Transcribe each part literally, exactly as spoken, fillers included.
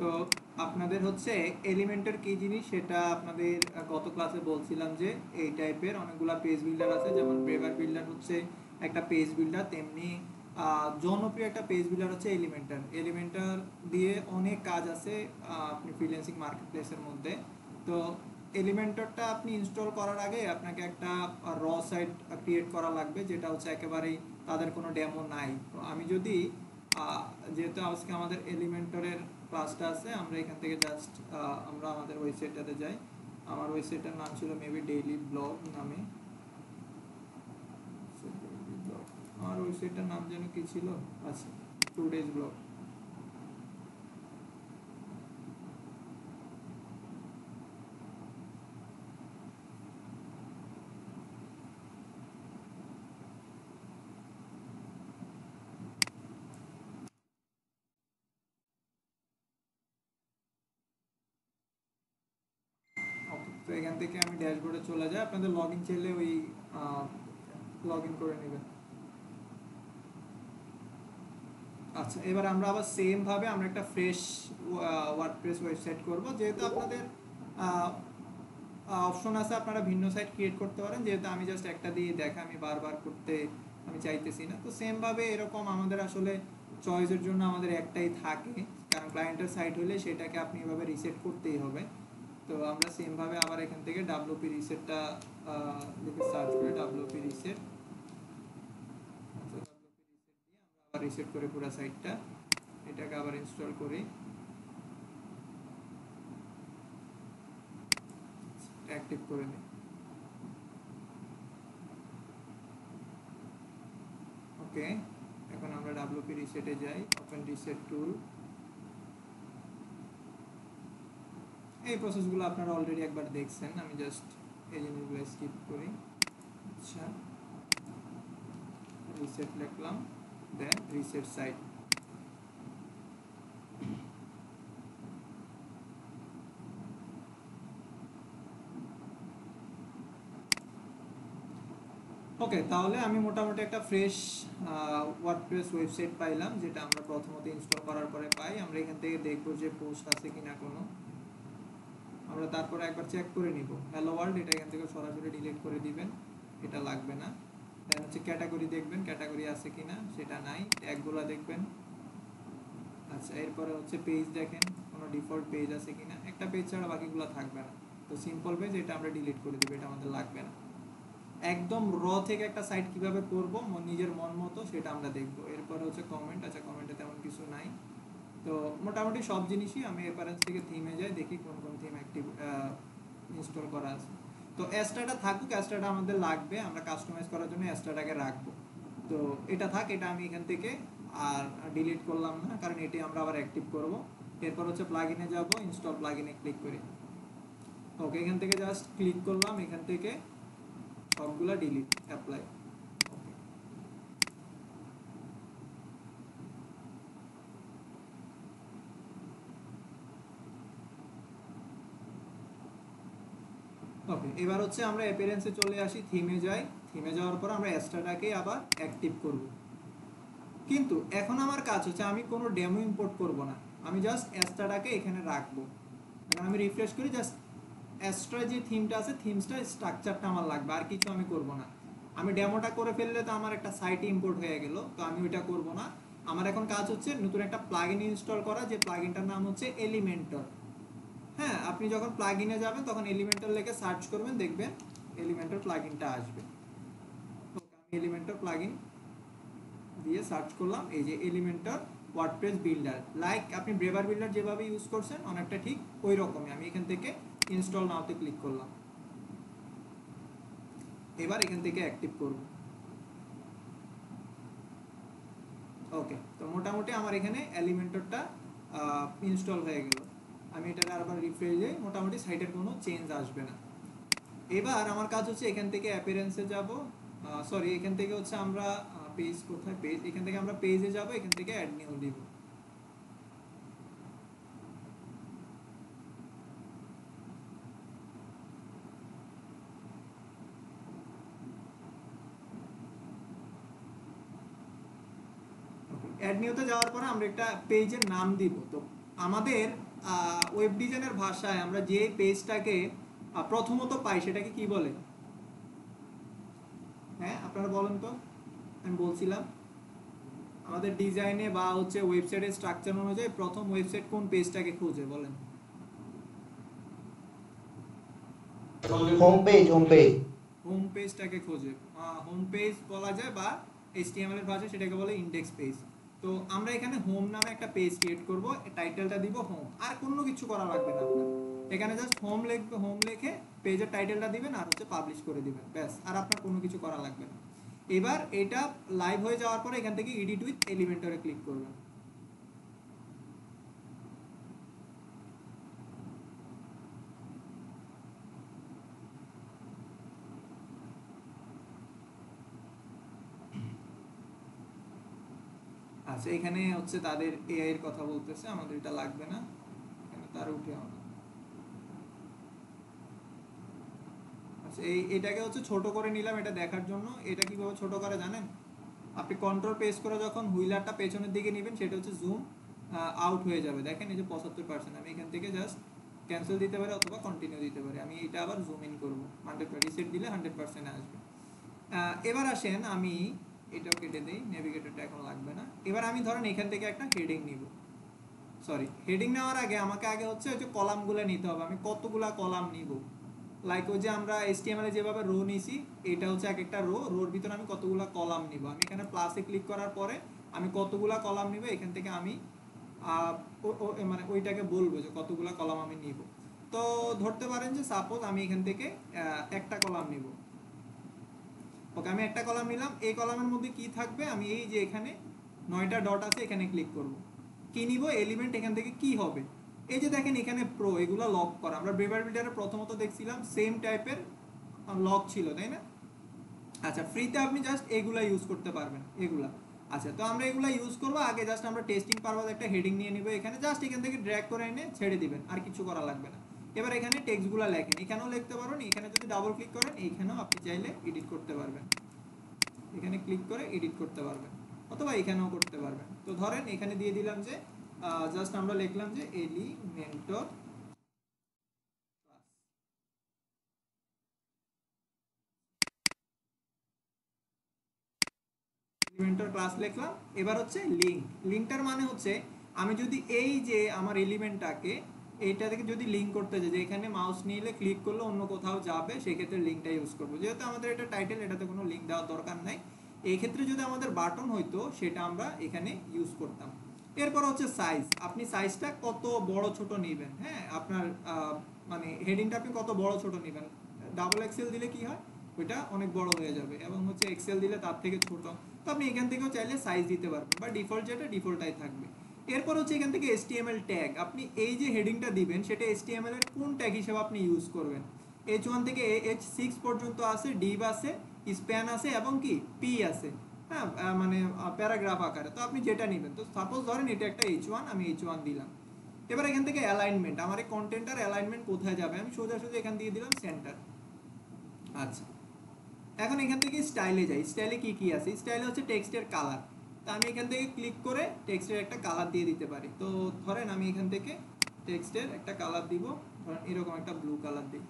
তো আপনাদের হচ্ছে এলিমেন্টের কি জিনিস সেটা আপনাদের গত ক্লাসে বলছিলাম যে এই টাইপের অনেকগুলা পেজ বিল্ডার আছে, যেমন ব্রেভার বিল্ডার হচ্ছে একটা পেজ বিল্ডার, তেমনি জনপ্রিয় একটা পেজ বিল্ডার হচ্ছে এলিমেন্টার। এলিমেন্টার দিয়ে অনেক কাজ আছে আপনি ফ্রিল্যান্সিং মার্কেট প্লেসের মধ্যে। তো এলিমেন্টরটা আপনি ইনস্টল করার আগে আপনাকে একটা র সাইট ক্রিয়েট করা লাগবে, যেটা হচ্ছে একেবারেই তাদের কোনো ডেমো নাই। তো আমি যদি যেহেতু আজকে আমাদের এলিমেন্টরের ক্লাসটা আছে, আমরা এখান থেকে জাস্ট আমরা আমাদের ওয়েবসাইটটাতে যাই। আমার ওয়েবসাইটটার নাম ছিল মেবি ডেইলি ব্লগ নামে। আমার ওয়েবসাইটটার নাম যেন কি ছিল, আচ্ছা টু ডেজ ব্লগ। ওকে, তো এখান থেকে আমি ড্যাশবোর্ডে চলে যাই। আপনাদের লগ ইন চাইলে ওই লগ ইন করে নেবেন। আচ্ছা, এবার আমরা আবার সেম ভাবে আমরা একটা ফ্রেশ ওয়ার্ডপ্রেস ওয়েবসাইট করব। যেহেতু আপনাদের অপশন আছে আপনারা ভিন্ন সাইট ক্রিয়েট করতে পারেন, যেহেতু আমি জাস্ট একটা দিয়ে দেখা আমি বারবার করতে আমি চাইতেছি না। তো সেম ভাবে এরকম আমাদের আসলে চয়েসের জন্য আমাদের একটাই থাকে, কারণ ক্লায়েন্টের সাইট হলে সেটাকে আপনি এভাবে রিসেট করতেই হবে। তো আমরা সেম ভাবে আবার এখান থেকে ডাব্লিউপি রিসেটটা লিখে সার্চ করে ডাব্লিউপি রিসেট, আবার রিসেট করে পুরো সাইটটা এটাকে আবার ইনস্টল করি, অ্যাক্টিভ করে নিই। ওকে, এখন আমরা ডাব্লিউপি রিসেটে যাই, ওপেন রিসেট টুল। এই প্রসেসগুলো আপনারা অলরেডি একবার দেখছেন, আমি জাস্ট এই জিনিসগুলো স্কিপ করি। আচ্ছা, রিসেট লিখলাম, দেন রিসেট সাইট। ওকে, তাহলে আমি মোটামুটি একটা ফ্রেশ ওয়ার্ডপ্রেস ওয়েবসাইট পাইলাম, যেটা আমরা প্রথমত ইনস্টল করার পরে পাই। আমরা এখান থেকে দেখবো যে পোস্ট আছে কিনা কোনো, আমরা তারপরে একবার চেক করে নিব। হ্যালো ওয়ার্ল্ড, এটা এখান থেকে সরাসরি ডিলিট করে দিবেন, এটা লাগবে না। দেন হচ্ছে ক্যাটাগরি দেখবেন, ক্যাটাগরি আছে কিনা, সেটা নাই। ট্যাগগুলো দেখবেন। আচ্ছা, এরপরে হচ্ছে পেজ দেখেন কোনো ডিফল্ট পেজ আছে কিনা, একটা পেজ ছাড়া বাকিগুলো থাকবে না। তো সিম্পল পেজ, এটা আমরা ডিলিট করে দেবো, এটা আমাদের লাগবে না। একদম র থেকে একটা সাইট কিভাবে করব নিজের মন মতো, সেটা আমরা দেখব। এরপরে হচ্ছে কমেন্ট। আচ্ছা, কমেন্টে তেমন কিছু নাই। তো মোটামুটি সব জিনিসই আমি অ্যাপারেন্স থেকে থিমে যাই, দেখি কোন কোন থিম অ্যাক্টিভ ইনস্টল করা আছে। তো অ্যাস্ট্রাটা থাকুক, অ্যাস্ট্রাটা আমাদের লাগবে, আমরা কাস্টমাইজ করার জন্য অ্যাস্ট্রাটাকে রাখবো। তো এটা থাক, এটা আমি এখান থেকে আর ডিলিট করলাম না, কারণ এটি আমরা আবার অ্যাক্টিভ করব। এরপর হচ্ছে প্লাগইনে যাব, ইনস্টল প্লাগইনে ক্লিক করি। ওকে, এখান থেকে জাস্ট ক্লিক করলাম, এখান থেকে সবগুলা ডিলিট, অ্যাপ্লাই। ওকে, এবার হচ্ছে আমরা অ্যাপিয়ারেন্সে চলে আসি, থিমে যাই। থিমে যাওয়ার পর আমরা অ্যাস্ট্রাটাকে আবার অ্যাক্টিভ করব। কিন্তু এখন আমার কাজ হচ্ছে আমি কোনো ডেমো ইম্পোর্ট করব না, আমি জাস্ট অ্যাস্ট্রাটাকে এখানে রাখবো। এখন আমি রিফ্রেশ করি, জাস্ট অ্যাস্ট্রা যে থিমটা আছে, থিমসটা স্ট্রাকচারটা আমার লাগবে, আর কিছু আমি করব না। আমি ডেমোটা করে ফেললে তো আমার একটা সাইটে ইম্পোর্ট হয়ে গেল, তো আমি ওইটা করব না। আমার এখন কাজ হচ্ছে নতুন একটা প্লাগইন ইনস্টল করা, যে প্লাগইনটার নাম হচ্ছে এলিমেন্টর। হ্যাঁ, আপনি যখন প্লাগইনে যাবেন তখন এলিমেন্টর লিখে সার্চ করবেন, দেখবেন এলিমেন্টর প্লাগইনটা আসবে। তো আমি এলিমেন্টর প্লাগইন দিয়ে সার্চ করলাম, এই যে এলিমেন্টর ওয়ার্ডপ্রেস বিল্ডার। লাইক আপনি ব্রেভার বিল্ডার যেভাবে ইউজ করছেন অনেকটা ঠিক ওই রকমই। আমি এখান থেকে ইনস্টল নাওতে ক্লিক করলাম, এবার এখান থেকে অ্যাক্টিভ করব। ওকে, তো মোটামুটি আমার এখানে এলিমেন্টরটা ইনস্টল হয়ে গেল। আমি এটা আবার রিফ্রেশ দিই, মোটামুটি সাইটের কোনো চেঞ্জ আসবে না। এবার আমার কাজ হচ্ছে এখান থেকে অ্যাপিয়ারেন্সে যাব, সরি এখান থেকে হচ্ছে আমরা পেজ, কোথায় পেজ, এখান থেকে আমরা পেজে যাব, এখান থেকে অ্যাড নিউ দিব। অ্যাড নিউতে যাওয়ার পরে আমরা একটা পেজের নাম দিব। তো আমাদের ওয়েব ডিজাইনের ভাষায় আমরা যে পেজটাকে প্রথমত পাই সেটাকে কি বলে? হ্যাঁ আপনারা বলেন তো। আমি বলছিলাম আমাদের ডিজাইনে বা হচ্ছে ওয়েবসাইটের স্ট্রাকচার অনুযায়ী প্রথম ওয়েবসাইট কোন পেজটাকে খুঁজে বলেন? Home page home page home পেজটাকে খোঁজে। হোম পেজ বলা যায় বা এইচটিএমএল এর ভাষায় সেটাকে বলে ইন্ডেক্স পেজ। তো আমরা এখানে হোম নামে একটা পেজ ক্রিয়েট করব, টাইটেলটা দিব হোম, আর কোনো কিছু করা লাগবে না আপনার। এখানে জাস্ট হোম লিখবে, হোম লিখে পেজের টাইটেলটা দিবেন আর হচ্ছে পাবলিশ করে দিবেন, ব্যাস। আর আপনার কোনো কিছু করা লাগবে না। এবার এটা লাইভ হয়ে যাওয়ার পরে এখান থেকে এডিট উইথ এলিমেন্টরে ক্লিক করবেন। আচ্ছা এখানে হচ্ছে তাদের এআই এর কথা বলতেছে, আমাদের এটা লাগবে না, এখানে তার উঠে আমরা আচ্ছা এই এটাকে হচ্ছে ছোট করে নিলাম এটা দেখার জন্য। এটা কিভাবে ছোট করে জানেন? আপনি কন্ট্রোল প্রেস করে যখন হুইলারটা পেছনের দিকে নেবেন সেটা হচ্ছে জুম আউট হয়ে যাবে। দেখেন এই যে পঁচাত্তর পার্সেন্ট, আমি এখান থেকে জাস্ট ক্যান্সেল দিতে পারি অথবা কন্টিনিউ দিতে পারি। আমি এটা আবার জুম ইন করবো, হান্ড্রেড রিসেট দিলে হান্ড্রেড পার্সেন্ট আসবে। এবার আসেন আমি এটাও কেটে দিই, নেভিগেটরটা এখন লাগবে না। এবার আমি ধরেন এখান থেকে একটা হেডিং নিব, সরি হেডিং নেওয়ার আগে আমাকে আগে হচ্ছে ওই যে কলামগুলো নিতে হবে। আমি কতগুলা কলাম নিব, লাইক ওই যে আমরা এইচটিএমএল এ যেভাবে রো নিছি, এটা হচ্ছে এক একটা রো, রোর ভিতরে আমি কতগুলা কলাম নিব। আমি এখানে প্লাসে ক্লিক করার পরে আমি কতগুলা কলাম নিব এখান থেকে আমি মানে ওইটাকে বলবো যে কতগুলা কলাম আমি নিব। তো ধরতে পারেন যে সাপোজ আমি এখান থেকে একটা কলাম নিব। ওকে আমি একটা কলাম নিলাম, এই কলামের মধ্যে কি থাকবে আমি এই যে এখানে নয়টা ডট আছে এখানে ক্লিক করব। কি নিব? এলিমেন্ট এখান থেকে কি হবে? এই যে দেখেন এখানে প্রো, এগুলো লক করা। আমরা বেভার বিল্ডারে প্রথমত দেখছিলাম সেম টাইপের লক ছিল, তাই না? আচ্ছা ফ্রিতে আপনি জাস্ট এগুলা ইউজ করতে পারবেন, এগুলা। আচ্ছা তো আমরা এগুলা ইউজ করব। আগে জাস্ট আমরা টেস্টিং পারপাস একটা হেডিং নিয়ে নিব এখানে, জাস্ট এখান থেকে ড্র্যাগ করে এনে ছেড়ে দিবেন, আর কিছু করা লাগবে না। এবার এখানে টেক্সটগুলো লেখেন, এখানেও লিখতে পারেন, এখানে যদি ডাবল ক্লিক করেন এইখানেও আপনি চাইলে এডিট করতে পারবেন, এখানে ক্লিক করে এডিট করতে পারবেন অথবা এখানেও করতে পারবেন। তো ধরেন এখানে দিয়ে দিলাম যে জাস্ট আমরা লিখলাম যে এলিমেন্টর এলিমেন্টর ক্লাস লিখলাম। এবার হচ্ছে লিঙ্ক, লিঙ্কটার মানে হচ্ছে আমি যদি এই যে আমার এলিমেন্টটাকে এইটা থেকে যদি লিঙ্ক করতে চাই, যে এখানে মাউস নিলে ক্লিক করলে অন্য কোথাও যাবে, সেক্ষেত্রে লিঙ্কটা ইউজ করবো। যেহেতু আমাদের এটা টাইটেল, এটাতে কোনো লিঙ্ক দেওয়ার দরকার নাই। এই ক্ষেত্রে যদি আমাদের বাটন হইতো সেটা আমরা এখানে ইউজ করতাম। এরপর হচ্ছে সাইজ, আপনি সাইজটা কত বড় ছোট নেবেন। হ্যাঁ আপনার মানে হেডিংটা আপনি কত বড় ছোট নেবেন। ডাবল এক্সেল দিলে কি হয়, ওইটা অনেক বড় হয়ে যাবে, এবং হচ্ছে এক্সেল দিলে তার থেকে ছোট। তো আপনি এখান থেকেও চাইলে সাইজ দিতে পারবেন, বা ডিফল্ট যেটা ডিফল্টটাই থাকবে। এরপর হচ্ছে এখান থেকে এইচটিএমএল ট্যাগ, আপনি এই যে হেডিংটা দিবেন সেটা এইচটিএমএল এর কোন ট্যাগ হিসেবে আপনি ইউজ করবেন। এইচ ওয়ান থেকে এইচ সিক্স পর্যন্ত আছে, ডিভ আছে, স্প্যান আছে এবং কি পি আছে। হ্যাঁ মানে প্যারাগ্রাফ আকারে, তো আপনি যেটা নেবেন। তো সাপোজ ধরেন এটা একটা এইচ ওয়ান, আমি এইচ ওয়ান দিলাম। এবার এখান থেকে অ্যালাইনমেন্ট, আমার এই কন্টেন্টার অ্যালাইনমেন্ট কোথায় যাবে, আমি সোজা সোজা এখান দিয়ে দিলাম সেন্টার। আচ্ছা এখন এখান থেকে স্টাইলে যাই। স্টাইলে কি কি আছে? স্টাইলে হচ্ছে টেক্সটের কালার। তো আমি এখান থেকে ক্লিক করে টেক্সটের একটা কালার দিয়ে দিতে পারি। তো ধরেন আমি এখান থেকে টেক্সটের একটা কালার দিব, ধরেন এরকম একটা ব্লু কালার দিই,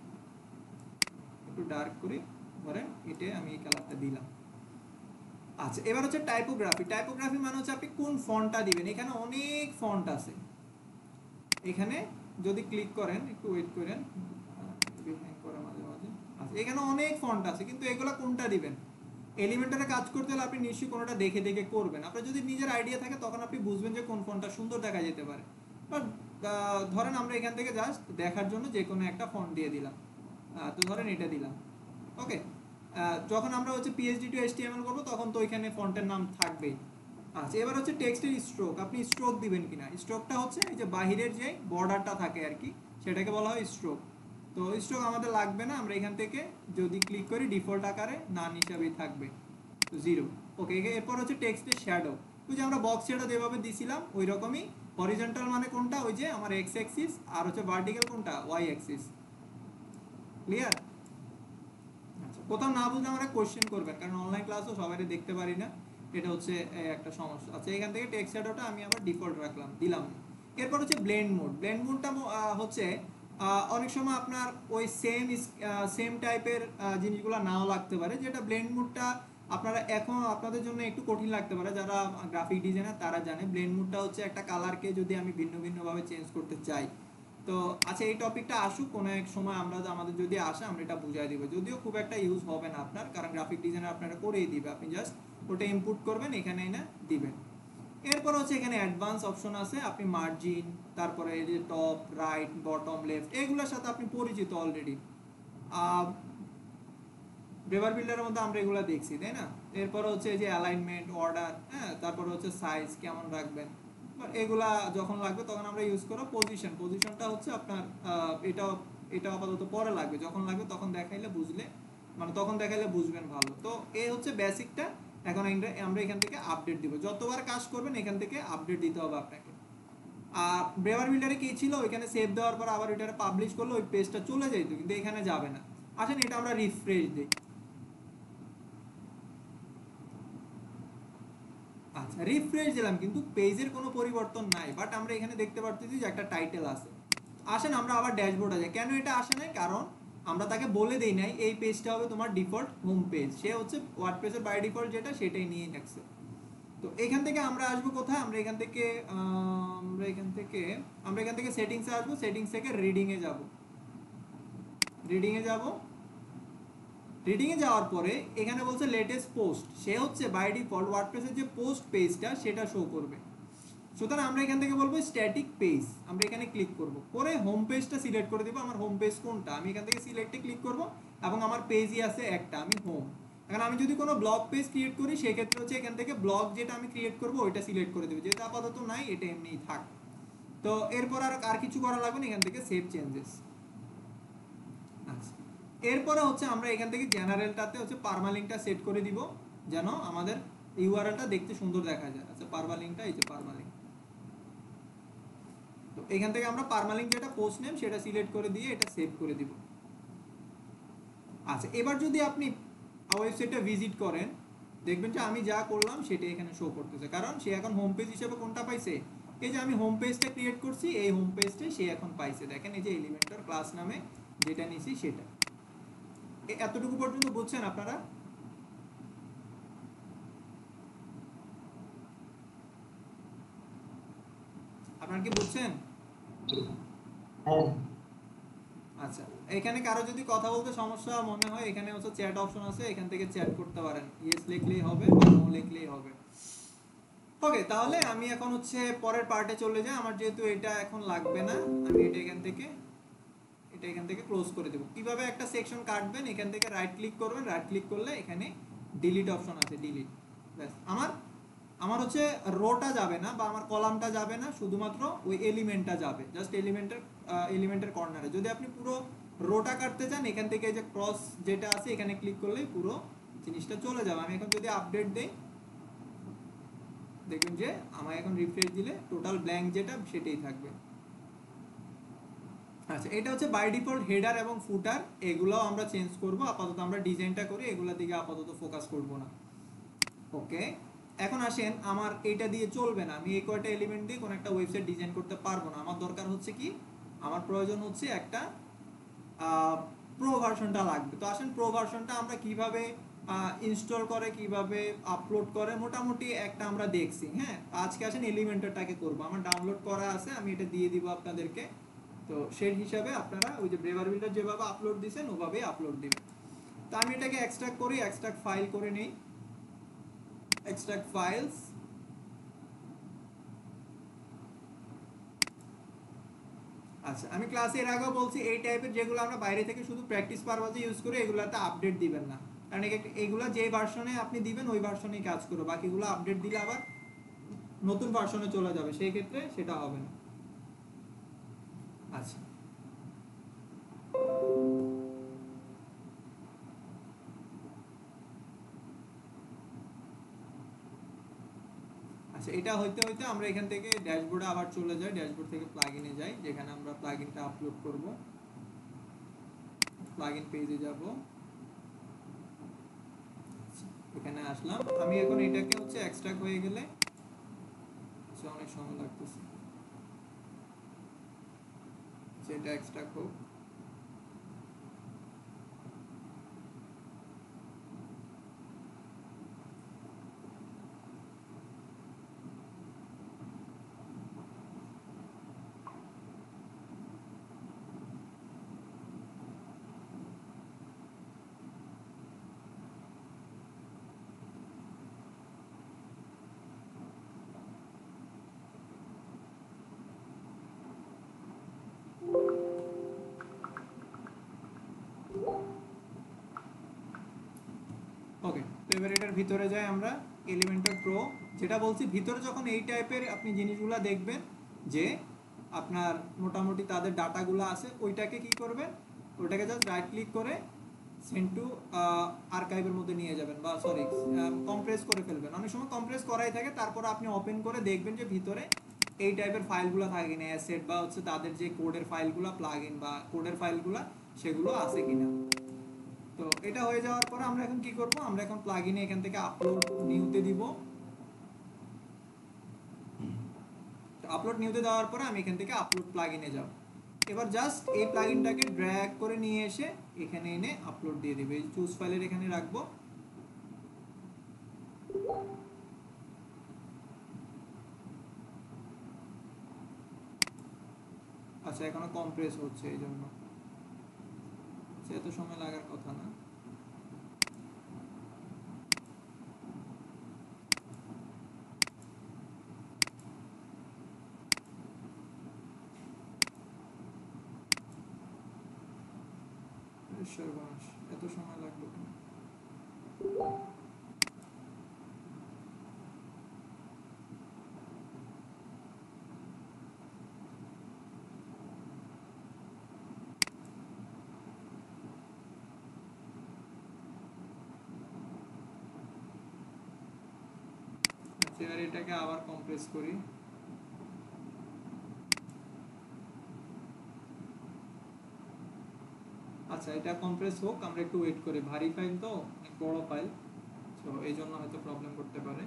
একটু ডার্ক করি, ধরেন এটা আমি এই কালারটা দিলাম। আচ্ছা এবার হচ্ছে টাইপোগ্রাফি। টাইপোগ্রাফি মানে হচ্ছে আপনি কোন ফন্টটা দিবেন। এখানে অনেক ফন্ট আছে, এখানে যদি ক্লিক করেন, একটু ওয়েট করেন, হ্যাং করে মাঝে মাঝে। আচ্ছা এখানে অনেক ফন্ট আছে, কিন্তু এগুলো কোনটা দিবেন? এলিমেন্টারে কাজ করতে হলে আপনি নিশ্চয়ই কোনোটা দেখে দেখে করবেন। আপনার যদি নিজের আইডিয়া থাকে তখন আপনি বুঝবেন যে কোন ফন্টটা সুন্দর দেখা যেতে পারে। বাট ধরেন আমরা এখান থেকে জাস্ট দেখার জন্য যে কোনো একটা ফন্ট দিয়ে দিলাম। তো ধরেন এটা দিলাম, ওকে। যখন আমরা হচ্ছে পিএইচডি টু এইচটিএমএল করবো তখন তো ওইখানে ফন্টের নাম থাকবেই। আচ্ছা এবার হচ্ছে টেক্সটের স্ট্রোক, আপনি স্ট্রোক দিবেন কিনা। স্ট্রোকটা হচ্ছে এই যে বাহিরের যে বর্ডারটা থাকে আর কি, সেটাকে বলা হয় স্ট্রোক। তো স্ট্রোক আমাদের লাগবে না, আমরা এখান থেকে যদি ক্লিক করি ডিফল্ট আকারে নান হিসাবেই থাকবে, জিরো। ওকে এরপর হচ্ছে টেক্সটের শ্যাডো, ওই যে আমরা বক্স শ্যাডো যেভাবে দিছিলাম ওই রকমই। হরিজন্টাল মানে কোনটা, ওই যে আমার এক্স অ্যাক্সিস, আর হচ্ছে ভার্টিক্যাল কোনটা, ওয়াই অ্যাক্সিস। ক্লিয়ার? আচ্ছা কোথাও না বুঝলে আমরা কোশ্চেন করবেন, কারণ অনলাইন ক্লাসও সবাই দেখতে পারি না, এটা হচ্ছে একটা সমস্যা। আচ্ছা এখান থেকে টেক্সট শ্যাডোটা আমি আবার ডিফল্ট রাখলাম, দিলাম। এরপর হচ্ছে ব্লেন্ড মোড। ব্লেন্ড মোডটা হচ্ছে আহ, অনেক সময় আপনার ওই সেম সেম টাইপের জিনিসগুলো নাও লাগতে পারে, যেটা ব্লেন্ড মোডটা আপনারা এখন আপনাদের জন্য একটু কঠিন লাগতে পারে, যারা গ্রাফিক ডিজাইনার তারা জানে। ব্লেন্ড মোডটা হচ্ছে একটা কালারকে যদি আমি ভিন্ন ভিন্নভাবে চেঞ্জ করতে চাই। তো আচ্ছা, এই টপিকটা আসুক কোনো এক সময়, আমরা আমাদের যদি আসে আমরা এটা বুঝাই দিব, যদিও খুব একটা ইউজ হবে না আপনার, কারণ গ্রাফিক ডিজাইনার আপনারা করেই দিবে, আপনি জাস্ট ওটা ইনপুট করবেন, এখানে না দিবেন। এরপর হচ্ছে এখানে অ্যাডভান্স অপশন আছে, আপনি মার্জিন, তারপরে এই যে টপ, রাইট, বটম, লেফট, এগুলোর সাথে আপনি পরিচিত অলরেডি। ব্রেভার বিল্ডারের মধ্যে আমরা এগুলো দেখছি, তাই না? এরপর হচ্ছে এই যে অ্যালাইনমেন্ট, অর্ডার, হ্যাঁ, তারপর হচ্ছে সাইজ কেমন রাখবেন, এগুলা যখন লাগবে তখন আমরা ইউজ করব। পজিশন, পজিশনটা হচ্ছে আপনার এটা এটা আপাতত পরে লাগবে, যখন লাগবে তখন দেখাইলে বুঝলে, মানে তখন দেখাইলে বুঝবেন ভালো। তো এই হচ্ছে বেসিকটা। এখন আমরা এখান থেকে আপডেট দিব, যতবার কাজ করবেন এখান থেকে আপডেট দিতে হবে আপনাকে। আর ব্রেভার বিল্ডারে কি ছিল, ওইখানে সেভ দেওয়ার পর আবার ওইটা পাবলিশ করলে ওই পেজটা চলে যেত, কিন্তু এখানে যাবে না। আসেন এটা আমরা রিফ্রেশ দিই। আচ্ছা, রিফ্রেশ দিলাম কিন্তু পেজের কোনো পরিবর্তন নাই, বাট আমরা এখানে দেখতে পাচ্ছি যে একটা টাইটেল আছে। আসেন আমরা আবার ড্যাশবোর্ডে যাই। কেন এটা আসে নাই? কারণ আমরা তাকে বলে দেই নাই এই পেজটা হবে তোমার ডিফল্ট হোম পেজ, সে হচ্ছে ওয়ার্ডপ্রেসের বাই ডিফল্ট যেটা সেটাই নিয়ে রাখছে। তো এখান থেকে আমরা আসবো কোথায়, আমরা এখান থেকে আমরা এখান থেকে আমরা এখান থেকে সেটিংসে আসবো, সেটিংস থেকে রিডিং এ যাব। রিডিং এ যাব রিডিং এ যাওয়ার পরে এখানে বলছে লেটেস্ট পোস্ট, সে হচ্ছে বাই ডিফল্ট ওয়ার্ডপ্রেসের যে পোস্ট পেজটা সেটা শো করবে। সুতরাং আমরা এখান থেকে বলবো স্ট্যাটিক পেজ, আমরা এখানে ক্লিক করব, করে হোম পেজটা সিলেক্ট করে দেবো। আমার হোম পেজ কোনটা, আমি এখান থেকে সিলেক্টে ক্লিক করব, এবং আমার পেজই আছে একটা, আমি হোম। এখন আমি যদি কোনো ব্লগ পেজ ক্রিয়েট করি সেক্ষেত্রে হচ্ছে এখান থেকে ব্লগ যেটা আমি ক্রিয়েট করব ওইটা সিলেক্ট করে দেবো, যেটা আপাতত নাই এটা এমনিই থাক। তো এরপর আর আর কিছু করা লাগবে না, এখান থেকে সেভ চেঞ্জেস। আচ্ছা, এরপরে হচ্ছে আমরা এখান থেকে জেনারেলটাতে হচ্ছে পারমালিংকটা সেট করে দিব, যেন আমাদের ইউআরএলটা দেখতে সুন্দর দেখা যায়। আচ্ছা, পারমালিংকটা এই যে পারমালিংক, তো এখান থেকে আমরা পারমালিংক যেটা পোস্ট নেম সেটা সিলেক্ট করে দিয়ে এটা সেভ করে দিব। আচ্ছা, এবার যদি আপনি ওয়েবসাইটটা ভিজিট করেন দেখবেন যে আমি যা করলাম সেটা এখানে শো করতেছে, কারণ সে এখন হোম পেজ হিসেবে কোনটা পাইছে, এই যে আমি হোম পেজটা ক্রিয়েট করছি এই হোম পেজটা সে এখন পাইছে। দেখেন এই যে এলিমেন্টর ক্লাস নামে যেটা নিছি সেটা। এতটুকু পর্যন্ত বুঝছেন আপনারা? আপনারা কি বুঝছেন? হ্যাঁ। আচ্ছা, এখানে কারো যদি কথা বলতে সমস্যা মনে হয় এখানে হচ্ছে চ্যাট অপশন আছে, এখান থেকে চ্যাট করতে পারেন, ইয়েস লিখলেই হবে বা নো লিখলেই হবে। ওকে, তাহলে আমি এখন হচ্ছে পরের পার্টে চলে যাই। আমার যেহেতু এটা এখন লাগবে না, আমি এটা এখান থেকে এটা এখান থেকে ক্লোজ করে দেব। কিভাবে একটা সেকশন কাটবেন, এখান থেকে রাইট ক্লিক করবেন, রাইট ক্লিক করলে এখানে ডিলিট অপশন আছে, ডিলিট। ব্যাস, আমার আমার হচ্ছে রোটা যাবে না বা আমার কলামটা যাবে না, শুধুমাত্র ওই এলিমেন্টটা যাবে, জাস্ট এলিমেন্টের এলিমেন্টের কর্নারে। যদি আপনি পুরো রোটা কাটতে চান এখান থেকে এই যে ক্রস যেটা আছে এখানে ক্লিক করলেই পুরো জিনিসটা চলে যাবে। আমি এখন যদি আপডেট দেই দেখবেন যে আমার এখন রিফ্রেশ দিলে টোটাল ব্ল্যাঙ্ক যেটা সেটাই থাকবে। আচ্ছা, এটা হচ্ছে বাই ডিফল্ট হেডার এবং ফুটার, এগুলোও আমরা চেঞ্জ করব। আপাতত আমরা ডিজাইনটা করি, এগুলোর দিকে আপাতত ফোকাস করব না। ওকে, এখন আসেন আমার এইটা দিয়ে চলবে না, আমি এই কয়টা এলিমেন্ট দিয়ে কোনো একটা ওয়েবসাইট ডিজাইন করতে পারবো না। আমার দরকার হচ্ছে কি, আমার প্রয়োজন হচ্ছে একটা প্রো ভার্সনটা লাগবে। তো আসেন প্রো ভার্সনটা আমরা কিভাবে ইনস্টল করে কিভাবে আপলোড করে মোটামুটি একটা আমরা দেখছি। হ্যাঁ, আজকে আসেন এলিমেন্টরটাকে করব, আমার ডাউনলোড করা আছে, আমি এটা দিয়ে দিব আপনাদেরকে। তো সেই হিসাবে আপনারা ওই যে ব্রেভার বিল্ডার যেভাবে আপলোড দিয়েছেন ওভাবেই আপলোড দিবেন। তো আমি এটাকে এক্সট্রাক্ট করি, এক্সট্রাক্ট ফাইল করে নেই, এক্সট্রাক্ট ফাইলস। আচ্ছা, আমি ক্লাসে এর আগেও বলছি এই টাইপের যেগুলো আমরা বাইরে থেকে শুধু প্র্যাকটিস পারপাসে ইউজ করি এগুলাতে আপডেট দিবেন না, কারণ এগুলো যে ভার্সনে আপনি দিবেন ওই ভার্সনেই কাজ করবে, বাকিগুলো আপডেট দিলে আবার নতুন ভার্সনে চলে যাবে, সেই ক্ষেত্রে সেটা হবে না। আচ্ছা, আচ্ছা, এটা হইতে হইতে আমরা এখান থেকে ড্যাশবোর্ডে আবার চলে যাই, ড্যাশবোর্ড থেকে প্লাগইনে যাই, যেখানে আমরা প্লাগইনটা আপলোড করব। প্লাগইন পেজে যাব, এখানে আসলাম। আমি এখন এটাকে হচ্ছে এক্সট্রাক্ট হয়ে গেলে অনেক সময় লাগতেছে। এটা এক্সট্রাক্ট হোক। ওকে, তো এবার এটার ভিতরে যাই আমরা। এলিমেন্টর প্রো যেটা বলছি, ভিতরে যখন এই টাইপের আপনি জিনিসগুলো দেখবেন যে আপনার মোটামুটি তাদের ডাটাগুলো আছে, ওইটাকে কি করবেন, ওইটাকে জাস্ট রাইট ক্লিক করে সেন্ড টু আর্কাইভের মধ্যে নিয়ে যাবেন, বা সরি কম্প্রেস করে ফেলবেন। অনেক সময় কম্প্রেস করাই থাকে, তারপর আপনি ওপেন করে দেখবেন যে ভিতরে এই টাইপের ফাইলগুলো থাকে কিনা, অ্যাসেট বা হচ্ছে তাদের যে কোডের ফাইলগুলো, প্লাগ ইন বা কোডের ফাইলগুলো, সেগুলো আছে কিনা। তো এটা হয়ে যাওয়ার পরে আমরা এখন কি করব, আমরা এখন প্লাগইনে এখান থেকে আপলোড নিউতে দিব। তো আপলোড নিউতে দেওয়ার পরে আমি এখান থেকে আপলোড প্লাগইনে যাব। এবার জাস্ট এই প্লাগইনটাকে ড্র্যাগ করে নিয়ে এসে এখানে এনে আপলোড দিয়ে দিব। এই চুজ ফাইলের এখানে রাখবো। আচ্ছা, এখনো কম্প্রেস হচ্ছে, এই জন্য সে এত সময় লাগার কথা না। সর্বনাশ, এত সময় লাগলো কেন? আচ্ছা, এবার এটাকে আবার কম্প্রেস করি। আচ্ছা, এটা কম্প্রেস হোক, আমরা একটু ওয়েট করি। ভারী ফাইল তো, অনেক বড় ফাইল, তো এই জন্য হয়তো প্রবলেম করতে পারে।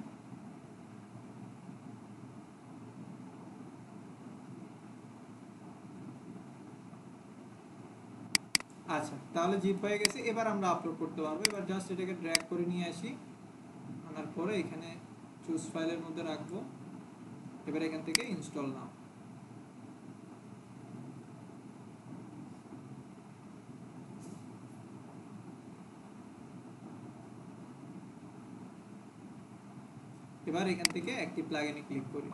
আচ্ছা, তাহলে জিপ হয়ে গেছে। এবার আমরা আপলোড করতে পারবো। এবার জাস্ট এটাকে ড্র্যাগ করে নিয়ে আসি, আনার পরে এখানে চুজ ফাইলের মধ্যে রাখবো। এবার এখান থেকে ইনস্টল নাও। এবার এখান থেকে অ্যাক্টিভ প্লাগইনে ক্লিক করি।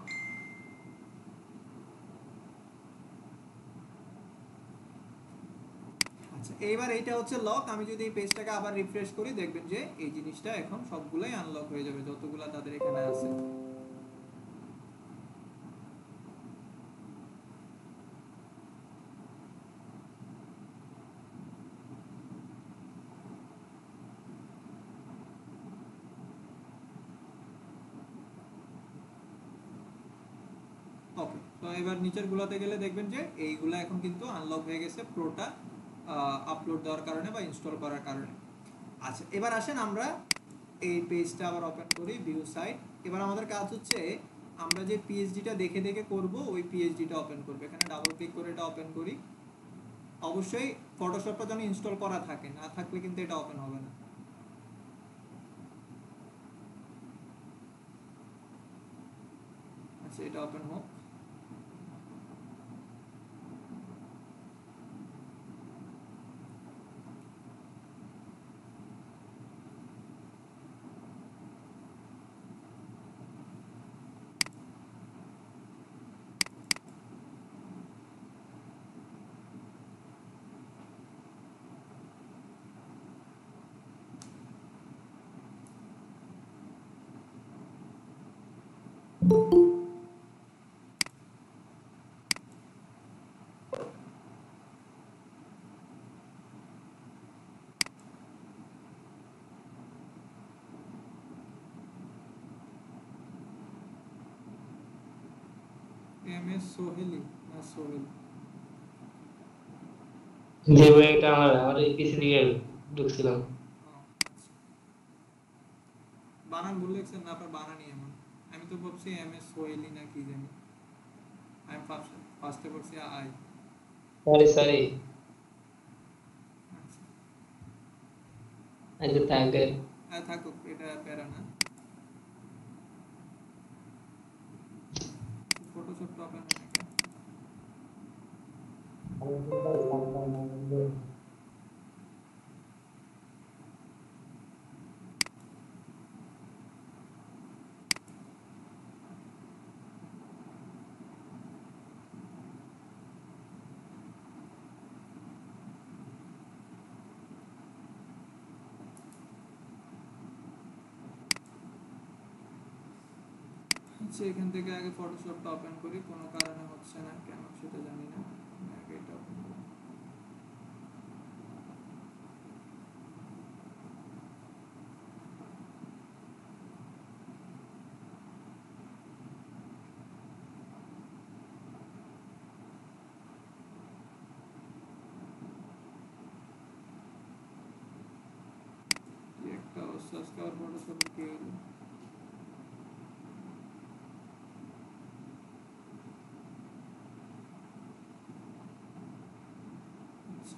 আচ্ছা, এইবার এইটা হচ্ছে লক। আমি যদি এই পেজটাকে আবার রিফ্রেশ করি, দেখবেন যে এই জিনিসটা এখন সবগুলাই আনলক হয়ে যাবে, যতগুলা তাদের এখানে আছে। ওকে, তো এবার নিচের গুলাতে গেলে দেখবেন যে এইগুলা এখন কিন্তু আনলক হয়ে গেছে, প্রোটা আপলোড দেওয়ার কারণে বা ইনস্টল করার কারণে। আচ্ছা, এবার আসেন আমরা এই পেজটা আবার ওপেন করি, ভিউ সাইট। এবার আমাদের কাজ হচ্ছে আমরা যে পিএইচডিটা দেখে দেখে করব, ওই পিএইচডিটা ওপেন করব। এখানে ডাবল ক্লিক করে এটা ওপেন করি। অবশ্যই ফটোশপটা যেন ইনস্টল করা থাকে, না থাকলে কিন্তু এটা ওপেন হবে না। আচ্ছা, এটা ওপেন হোক। এম এস সোহেলি না সোহেল? যে ভাই এটা আমার আমার এই পিসি থেকে ঢুকছিলাম। বানান ভুল লিখছেন না, আপনার বানানই এমন। আমি তো ভাবছি এম এস সোহেলি না কি জানি। আমি ফার্স্ট ফার্স্টে করছি আই। সরি সরি আচ্ছা, আচ্ছা থাকে। আর থাকুক, এটা প্যারা না। ফটোশপ ওপেন হয় না কেন? আচ্ছা, এখান থেকে আগে ফটোশপটা ওপেন করি, কোনো কারণে হচ্ছে না কেন সেটা জানি না। আগে এটা ওপেন করি। কি একটা অবস্থা, আজকে আবার ফটোশপে কি হলো? আচ্ছা,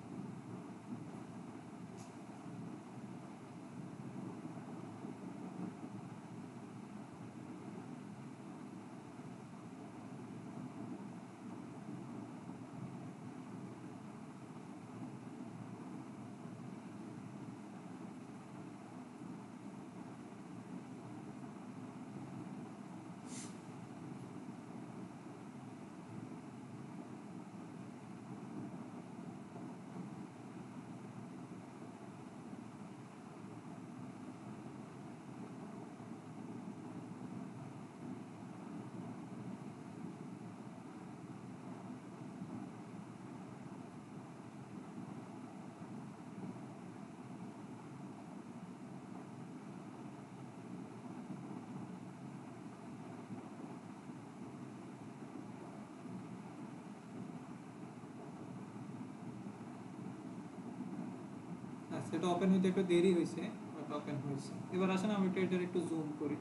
আচ্ছা, এটা ওপেন হইতে একটু দেরি হয়েছে, বাট ওপেন হয়েছে। এবার আসেন আমি একটু এটার একটু জুম করি।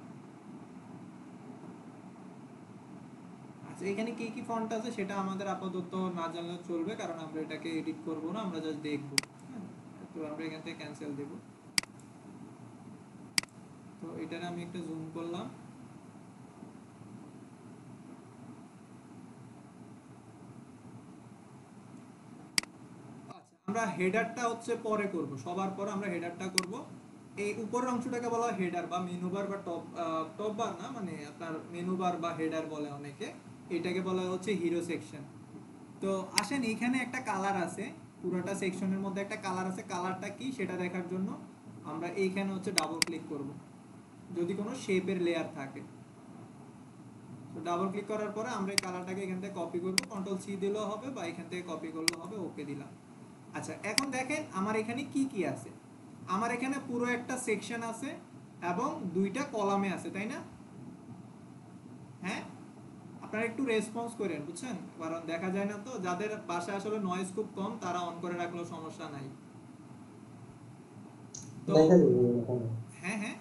আচ্ছা, এখানে কি কি ফন্ট আছে সেটা আমাদের আপাতত না জানলেও চলবে, কারণ আমরা এটাকে এডিট করব না, আমরা জাস্ট দেখব। হ্যাঁ, তো আমরা এখান থেকে ক্যান্সেল দেব। তো এটার আমি একটা জুম করলাম। আচ্ছা, আমরা হেডারটা হচ্ছে পরে করব, সবার পর আমরা হেডারটা করব। এই উপরের অংশটাকে বলা হয় হেডার বা মেনু বার বা টপ টপ বার না, মানে আপনার মেনু বার বা হেডার বলে অনেকে। এটাকে বলা হচ্ছে হিরো সেকশন। তো আসেন, এখানে একটা কালার আছে, পুরোটা সেকশনের মধ্যে একটা কালার আছে। কালারটা কি সেটা দেখার জন্য আমরা এইখানে হচ্ছে ডাবল ক্লিক করব, যদি কোনো শেপের লেয়ার থাকে। তো ডাবল ক্লিক করার পরে আমরা এই কালারটাকে এখান থেকে কপি করব, কন্ট্রোল সি দিলেও হবে বা এখান থেকে কপি করলেও হবে। ওকে দিলাম। আচ্ছা, এখন দেখেন আমার এখানে কি কি আছে। আমার এখানে পুরো একটা সেকশন আছে এবং দুইটা কলামে আছে, তাই না? হ্যাঁ, আপনারা একটু রেসপন্স করেন, বুঝছেন? কারণ দেখা যায় না তো, যাদের বাসায় আসলে নয়েজ খুব কম তারা অন করে রাখলেও সমস্যা নাই। তো দেখা যাবে এখানে। হ্যাঁ হ্যাঁ,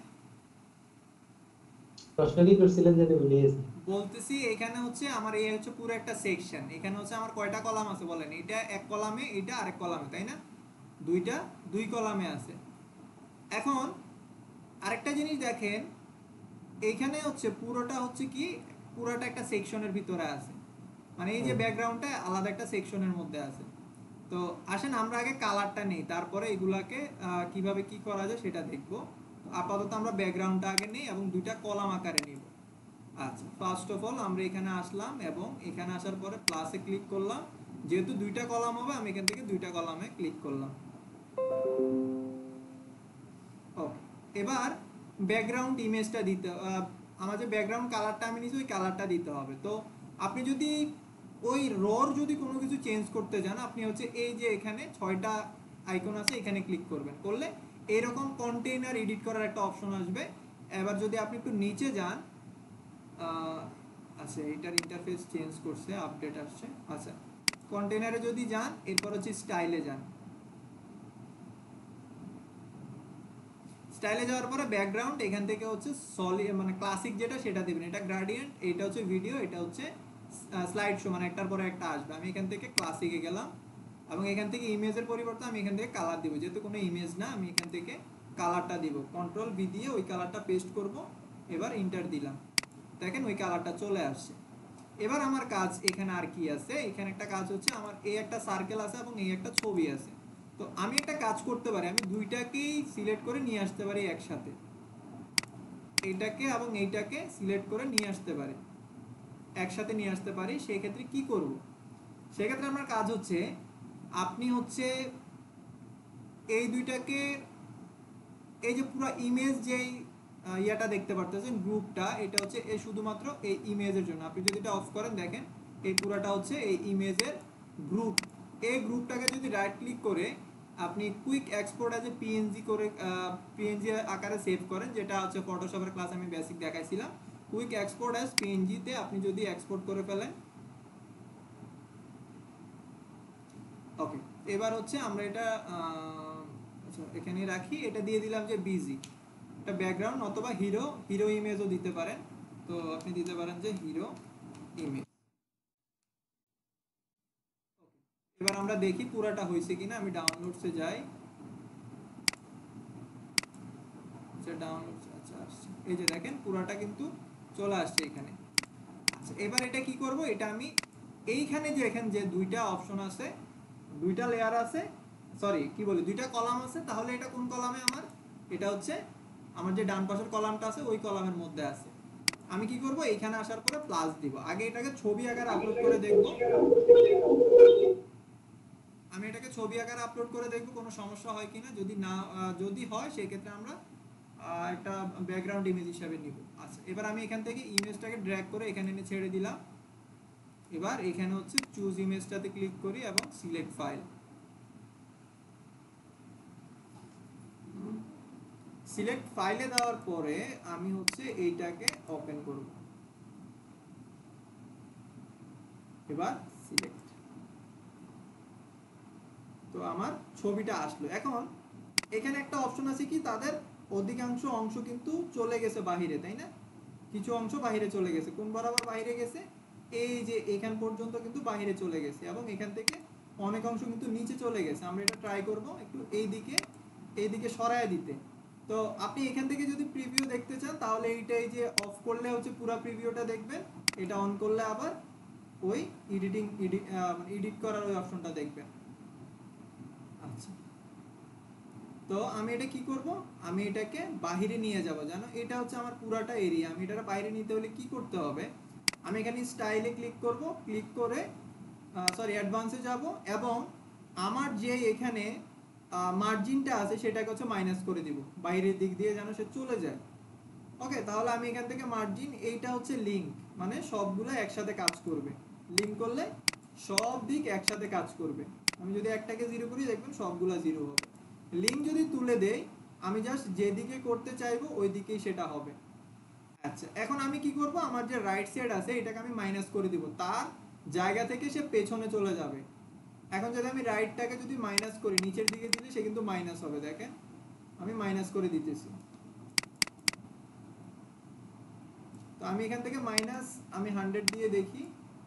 প্রশ্ন কি করছিলেন যেটা ভুলে গেছি? বলতেছি এখানে হচ্ছে আমার এই হচ্ছে পুরো একটা সেকশন। এখানে হচ্ছে আমার কয়টা কলাম আছে বলেন? এটা এক কলামে, এটা আরেক কলামে, তাই না? দুইটা দুই কলামে আছে। এখন আরেকটা জিনিস দেখেন, এইখানে হচ্ছে পুরোটা হচ্ছে কি, পুরোটা একটা সেকশনের ভিতরে আছে, মানে এই যে হুম। ব্যাকগ্রাউন্ডটা আলাদা একটা সেকশনের মধ্যে আছে। তো আসেন আমরা আগে কালারটা নেই, তারপরে এগুলাকে আহ, কিভাবে কি করা যায় সেটা দেখব। আপাতত আমরা ব্যাকগ্রাউন্ডটা আগে নেই এবং দুইটা কলাম আকারে নিব। আচ্ছা, ফার্স্ট অফ অল আমরা এখানে আসলাম এবং এখানে আসার পরে প্লাসে ক্লিক করলাম। যেহেতু দুইটা কলাম হবে আমি এখান থেকে দুইটা কলামে ক্লিক করলাম। ওকে, এবার ব্যাকগ্রাউন্ড ইমেজটা দিতে আহ, আমার যে ব্যাকগ্রাউন্ড কালারটা আমি নিয়েছি ওই কালারটা দিতে হবে। তো আপনি যদি ওই রর যদি কোনো কিছু চেঞ্জ করতে চান, আপনি হচ্ছে এই যে এখানে ছয়টা আইকন আছে, এখানে ক্লিক করবেন, করলে এরকম কন্টেইনার এডিট করার একটা অপশন আসবে। এবার যদি আপনি একটু নিচে যান, আহ, আচ্ছা এটার ইন্টারফেস চেঞ্জ করছে, আপডেট আসছে। আচ্ছা, কন্টেইনারে যদি যান, এরপর হচ্ছে স্টাইলে যান। স্টাইলে যাওয়ার পরে ব্যাকগ্রাউন্ড এখান থেকে হচ্ছে সলিড মানে ক্লাসিক যেটা সেটা দিবেন। এটা গ্রেডিয়েন্ট, এটা হচ্ছে ভিডিও, এটা হচ্ছে স্লাইড শো মানে একটার পরে একটা আসবে। আমি এখান থেকে ক্লাসিকে গেলাম এবং এখান থেকে ইমেজের পরিবর্তে আমি এখান থেকে কালার দিব, যেহেতু কোনো ইমেজ না আমি এখান থেকে কালারটা দিব, কন্ট্রোল ভি দিয়ে ওই কালারটা পেস্ট করব, এবার ইন্টার দিলাম, দেখেন ওই কালারটা চলে আসছে। এবার আমার কাজ এখানে আর কি আছে, এখানে একটা কাজ হচ্ছে আমার এই একটা সার্কেল আছে এবং এই একটা ছবি আছে। তো আমি একটা কাজ করতে পারি, আমি দুইটাকেই সিলেক্ট করে নিয়ে আসতে পারি একসাথে, এইটাকে এবং এইটাকে সিলেক্ট করে নিয়ে আসতে পারি, একসাথে নিয়ে আসতে পারি। সেই ক্ষেত্রে কি করব, সেক্ষেত্রে আমার কাজ হচ্ছে আপনি হচ্ছে এই দুইটাকে, এই যে পুরো ইমেজ যেই আহ, ইয়াটা দেখতে পারতেছেন গ্রুপটা, এটা হচ্ছে এই শুধুমাত্র এই ইমেজের জন্য। আপনি যদি এটা অফ করেন দেখেন এই পুরাটা হচ্ছে এই ইমেজের গ্রুপ। এই গ্রুপটাকে যদি রাইট ক্লিক করে আপনি quick export as a PNG করে পিএনজি আকারে সেভ করেন, যেটা হচ্ছে ফটোশপের ক্লাস আমি বেসিক দেখাইছিলাম, কুইক এক্সপোর্ট অ্যাজ পিএনজি তে আপনি যদি এক্সপোর্ট করে ফেলেন। ওকে, এবার হচ্ছে আমরা এটা আহ, আচ্ছা এখানে রাখি, এটা দিয়ে দিলাম যে বিজি, এটা ব্যাকগ্রাউন্ড অথবা হিরো হিরো ইমেজও দিতে পারেন। তো আপনি দিতে পারেন যে হিরো ইমেজ। এবার আমরা দেখি পুরাটা হয়েছে কিনা, আমি ডাউনলোডসে যাই, আচ্ছা ডাউনলোডস, আচ্ছা আসছে, এই যে দেখেন পুরাটা কিন্তু চলে আসছে এখানে। আচ্ছা এবার এটা কি করব, এটা আমি এইখানে যে এখানে যে দুইটা অপশন আছে, দুইটা লেয়ার আছে, সরি কি বলি দুইটা কলাম আছে, তাহলে এটা কোন কলামে আমার, এটা হচ্ছে আমার যে ডান পাশের কলামটা আছে ওই কলামের মধ্যে আছে। আমি কি করব, এখানে আসার পরে প্লাস দিব, আগে এটাকে ছবি আকারে আপলোড করে দেখব, আমি এটাকে ছবি আকারে আপলোড করে দেখব কোনো সমস্যা হয় কিনা, যদি না আহ, যদি হয় সেই ক্ষেত্রে আমরা আহ, একটা ব্যাকগ্রাউন্ড ইমেজ হিসাবে নিব। আচ্ছা এবার আমি এখান থেকে ইমেজটাকে ড্র্যাগ করে এখানে এনে ছেড়ে দিলাম। এবার এখানে হচ্ছে চুজ ইমেজটাতে ক্লিক করি এবং সিলেক্ট ফাইল, সিলেক্ট ফাইলে দেওয়ার পরে আমি হচ্ছে এইটাকে ওপেন করব, এবার সিলেক্ট, তো আমার ছবিটা আসলো। এখন এখানে একটা অপশন আছে কি, তাদের অধিকাংশ অংশ কিন্তু চলে গেছে বাহিরে, তাই না, কিছু অংশ বাহিরে চলে গেছে, কোন বরাবর বাহিরে গেছে, এই যে এখান পর্যন্ত কিন্তু বাহিরে চলে গেছে এবং এখান থেকে অনেক অংশ কিন্তু নিচে চলে গেছে। আমরা এটা ট্রাই করব একটু এইদিকে এইদিকে সরায় দিতে। তো আপনি এখান থেকে যদি প্রিভিউ দেখতে চান তাহলে এইটাই যে অফ করলে হচ্ছে পুরো প্রিভিউটা দেখবেন, এটা অন করলে আবার ওই এডিটিং এডিট এডিট করার ওই অপশনটা দেখবেন। আচ্ছা তো আমি এটা কি করব, আমি এটাকে বাহিরে নিয়ে যাব, জানো এটা হচ্ছে আমার পুরাটা এরিয়া, আমি এটা বাইরে নিতে হলে কি করতে হবে, আমি এখানে স্টাইলে ক্লিক করব, ক্লিক করে সরি অ্যাডভান্সে যাব এবং আমার যে এখানে মার্জিনটা আছে সেটাকে হচ্ছে মাইনাস করে দিব, বাইরের দিক দিয়ে যেন সে চলে যায়। ওকে, তাহলে আমি এখান থেকে মার্জিন, এইটা হচ্ছে লিঙ্ক, মানে সবগুলো একসাথে কাজ করবে, লিঙ্ক করলে সব দিক একসাথে কাজ করবে। আমি যদি একটাকে জিরো করি দেখবেন সবগুলো জিরো হবে। লিঙ্ক যদি তুলে দেই, আমি জাস্ট যেদিকে করতে চাইবো ওই দিকেই সেটা হবে। আচ্ছা এখন আমি কি করব, আমার যে রাইট সাইড আছে এটাকে আমি মাইনাস করে দিব, তার জায়গা থেকে সে পেছনে চলে যাবে। এখন যদি আমি রাইটটাকে যদি মাইনাস করি, নিচের দিকে দিলে সে কিন্তু মাইনাস হবে, দেখেন আমি মাইনাস করে দিতেছি। তো আমি এখান থেকে মাইনাস আমি হান্ড্রেড দিয়ে দেখি,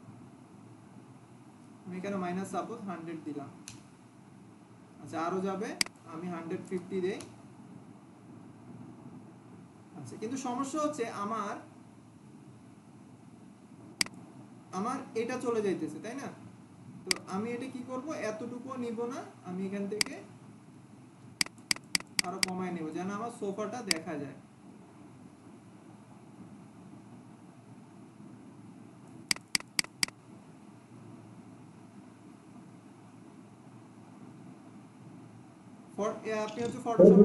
আমি এখানে মাইনাস সাপোজ হান্ড্রেড দিলাম। আচ্ছা আরো যাবে, আমি হান্ড্রেড ফিফটি দেই। আচ্ছা কিন্তু সমস্যা হচ্ছে আমার আমার এটা চলে যাইতেছে, তাই না, তো আমি এটা কি করব, এতটুকু নিব না, আমি এখান থেকে আরো কমায় নেব যেন আমার সোফাটা দেখা যায়। আপনি হচ্ছে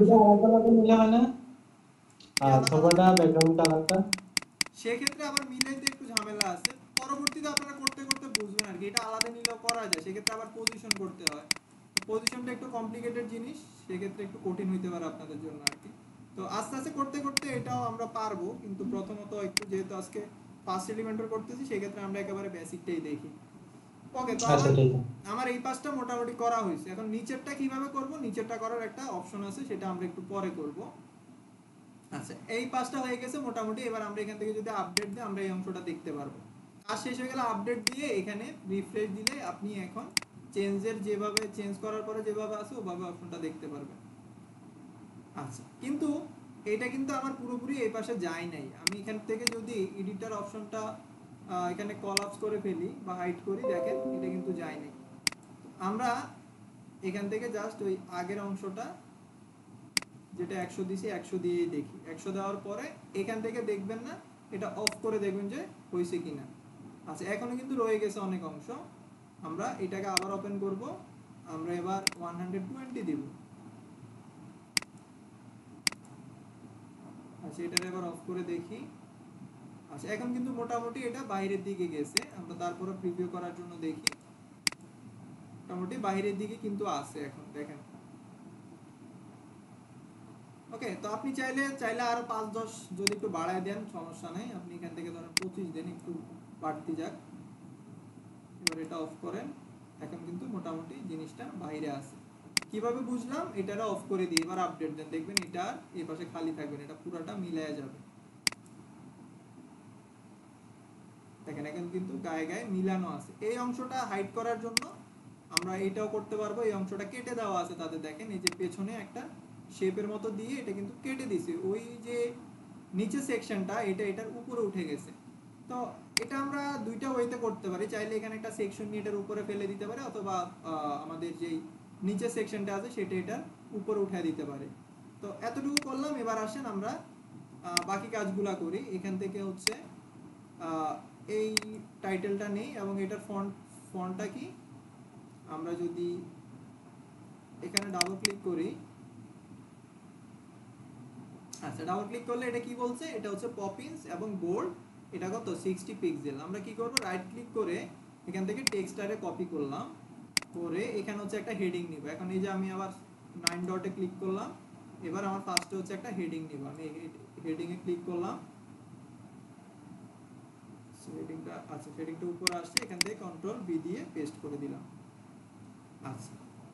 সেক্ষেত্রে আবার মিলাইতে একটু ঝামেলা আছে, পরবর্তীতে আপনারা করতে করতে বুঝবেন আর কি, এটা আলাদা নিলেও করা যায়, সেক্ষেত্রে আবার পজিশন করতে হয়, পজিশনটা একটু কমপ্লিকেটেড জিনিস, সেক্ষেত্রে একটু কঠিন হইতে পারে আপনাদের জন্য আর কি। তো আস্তে আস্তে করতে করতে এটাও আমরা পারবো, কিন্তু প্রথমত একটু যেহেতু আজকে ফার্স্ট এলিমেন্টর করতেছি সেক্ষেত্রে আমরা একেবারে বেসিকটাই দেখি। ওকে, তো আমার আমার এই পাঁচটা মোটামুটি করা হয়েছে, এখন নিচেরটা কিভাবে করব, নিচেরটা করার একটা অপশন আছে, সেটা আমরা একটু পরে করব। আচ্ছা এই পাঁচটা হয়ে গেছে মোটামুটি, এবার আমরা এখান থেকে যদি আপডেট দিই আমরা এই অংশটা দেখতে পারবো। কাজ শেষ হয়ে গেলে আপডেট দিয়ে এখানে রিফ্রেশ দিলে আপনি এখন চেঞ্জের যেভাবে চেঞ্জ করার পরে যেভাবে আছে ওভাবে অপশনটা দেখতে পারবেন। আচ্ছা, কিন্তু এটা কিন্তু আমার পুরোপুরি এই পাশে যায় নাই। আমি এখান থেকে যদি এডিটর অপশনটা এখানে কলাপস করে ফেলি বা হাইড করি, দেখেন এটা কিন্তু যায় নাই। আমরা এখান থেকে জাস্ট ওই আগের অংশটা যেটা একশো দিছি একশো দিয়েই দেখি। একশো দেওয়ার পরে এখান থেকে দেখবেন না, এটা অফ করে দেখবেন যে হয়েছে কিনা। আচ্ছা, এখনো কিন্তু রয়ে গেছে অনেক অংশ। আমরা এটাকে আবার ওপেন করব, আমরা এবার একশো বিশ দিব। আচ্ছা, এটার এবার অফ করে দেখি। আচ্ছা, এখন কিন্তু মোটামুটি এটা বাইরের দিকে গেছে। আমরা তারপরে প্রিভিউ করার জন্য দেখি, মোটামুটি বাইরের দিকে কিন্তু আছে এখন, দেখেন। ওকে, তো আপনি চাইলে চাইলে আরো পাঁচ দশ যদি একটু বাড়ায় দেন সমস্যা নেই। আপনি এখান থেকে ধরেন পঁচিশ দেন, একটু বাড়তি যাক। এবার এটা অফ করেন, এখন কিন্তু মোটামুটি জিনিসটা বাইরে আছে। কিভাবে বুঝলাম? এটারে অফ করে দিয়ে এবার আপডেট দেন, দেখবেন এটা এই পাশে খালি থাকবে না, এটা পুরোটা মিলায়া যাবে। দেখেন এখন কিন্তু গায়ে গায়ে মিলানো আছে। এই অংশটা হাইড করার জন্য আমরা এটাও করতে পারবো, এই অংশটা কেটে দেওয়া আছে তাদের। দেখেন এই যে পেছনে একটা শেপের মতো দিয়ে এটা কিন্তু কেটে দিছে, ওই যে নিচে সেকশনটা এটা এটার উপরে উঠে গেছে। তো এটা আমরা দুইটা ওয়েতে করতে পারি। চাইলে এখানে একটা সেকশন নিয়ে এটার উপরে ফেলে দিতে পারে, অথবা আমাদের যেই নিচে সেকশনটা আছে সেটা এটার উপরে উঠে দিতে পারে। তো এতটুকু করলাম। এবার আসেন আমরা বাকি কাজগুলা করি। এখান থেকে হচ্ছে এই টাইটেলটা নেই এবং এটার ফন্ট ফন্টটা কি, আমরা যদি এখানে ডাবল ক্লিক করি, আচ্ছা ডাবল ক্লিক করলে এটা কি বলছে, এটা হচ্ছে পপিন্স এবং বোল্ড, এটা কত সিক্সটি পিক্সেল। আমরা কি করব, রাইট ক্লিক করে এখান থেকে টেক্সটারে কপি করলাম, করে এখানে হচ্ছে একটা হেডিং নিব। এখন এই যে আমি আবার নাইন ডটে ক্লিক করলাম, এবার আমার ফার্স্টে হচ্ছে একটা হেডিং নিব। আমি হেডিং এ ক্লিক করলাম, হেডিংটা আচ্ছা হেডিংটা উপরে আসছে, এখান থেকে কন্ট্রোল বি দিয়ে পেস্ট করে দিলাম। আচ্ছা,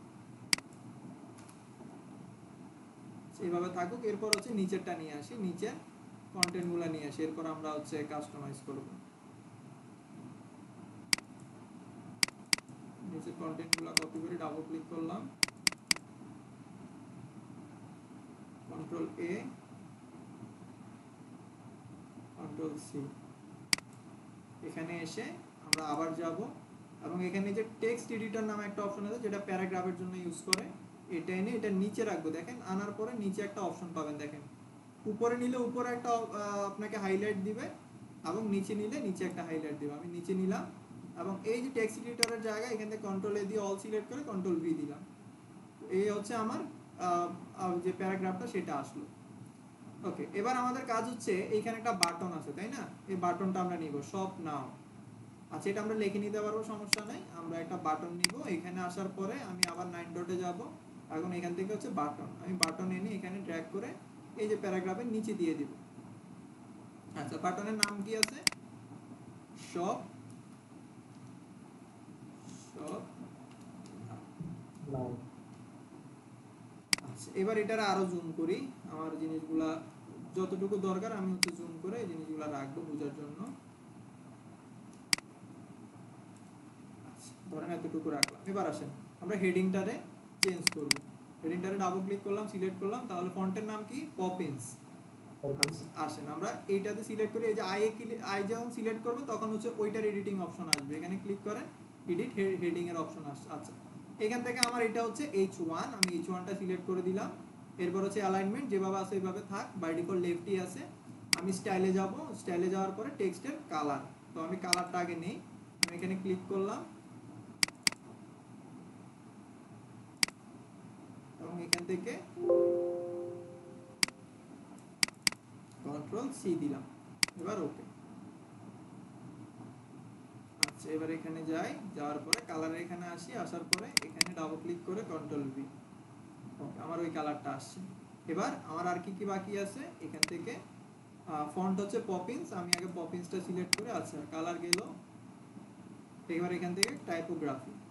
এইভাবে থাকুক। এরপর হচ্ছে নিচেরটা নিয়ে আসি, নিচের কন্টেন্টগুলো নিয়ে আসি। এরপর আমরা হচ্ছে কাস্টমাইজ করব। নিচের কন্টেন্টগুলো কপি করে ডাবল ক্লিক করলাম, কন্ট্রোল এ, কন্ট্রোল সি। এখানে এসে আমরা আবার যাব এবং এখানে যে টেক্সট এডিটর নামে একটা অপশন আছে যেটা প্যারাগ্রাফের জন্য ইউজ করে, এটা এনে এটা নিচে রাখবো। দেখেন আনার পরে নিচে একটা অপশন পাবেন, দেখেন উপরে নিলে উপরে একটা আপনাকে হাইলাইট দিবে এবং নিচে নিলে নিচে একটা হাইলাইট দিবে। আমি নিচে নিলাম এবং এই যে টেক্সট এডিটরের জায়গা, এখান থেকে কন্ট্রোল এ দিয়ে অল সিলেক্ট করে কন্ট্রোল ভি দিলাম। এই হচ্ছে আমার যে প্যারাগ্রাফটা সেটা আসলো। ওকে, এবার আমাদের কাজ হচ্ছে এইখানে একটা বাটন আছে তাই না, এই বাটনটা আমরা নিব, সব নাও। আচ্ছা, এটা আমরা লিখে নিতে পারবো, সমস্যা নাই। আমরা একটা বাটন নিব, এখানে আসার পরে আমি আবার নাইন ডটে যাব। এখন এখান থেকে হচ্ছে বাটন, আমি বাটন এনে এখানে ড্র্যাগ করে এই যে প্যারাগ্রাফের নিচে দিয়ে দিব। আচ্ছা, বাটনের নাম কি আছে, শপ শপ। আচ্ছা, এবার এটারে আরো জুম করি। আমার জিনিসগুলা যতটুকু দরকার আমি হচ্ছে জুম করে এই জিনিসগুলা রাখবো বোঝার জন্য। ধরেন এতটুকু রাখলাম। এবার আসেন আমরা হেডিংটারে চেঞ্জ করব। হেডিংটারে ডাবল ক্লিক করলাম, সিলেক্ট করলাম, তাহলে ফন্টের নাম কি, পপিন্স। আসেন আমরা এইটাতে সিলেক্ট করি, এই যে আই আই যখন সিলেক্ট করব তখন হচ্ছে ওইটার এডিটিং অপশন আসবে, এখানে ক্লিক করেন, এডিট হেডিং এর অপশন আসছে। আচ্ছা, এখান থেকে আমার এটা হচ্ছে এইচ ওয়ান, আমি এইচ ওয়ানটা সিলেক্ট করে দিলাম। এরপর হচ্ছে অ্যালাইনমেন্ট যেভাবে আছে ওইভাবে থাক, বাই ডিফল্ট লেফটই আছে। আমি স্টাইলে যাব, স্টাইলে যাওয়ার পরে টেক্সটের কালার, তো আমি কালারটা আগে নেই। আমি এখানে ক্লিক করলাম এবং এখান থেকে কন্ট্রোল সি দিলাম। এবার ওকে। আচ্ছা, এবার এখানে যাই, যাওয়ার পরে কালার এখানে আসি, আসার পরে এখানে ডাবল ক্লিক করে কন্ট্রোল ভি। ওকে, আমার ওই কালারটা আসছে। এবার আমার আর কি কি বাকি আছে, এখান থেকে ফন্ট হচ্ছে পপিন্স, আমি আগে পপিন্সটা সিলেক্ট করে, আচ্ছা কালার গেল। এবার এখান থেকে টাইপোগ্রাফি,